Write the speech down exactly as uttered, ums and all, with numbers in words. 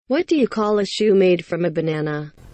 What do you call a shoe made from a banana?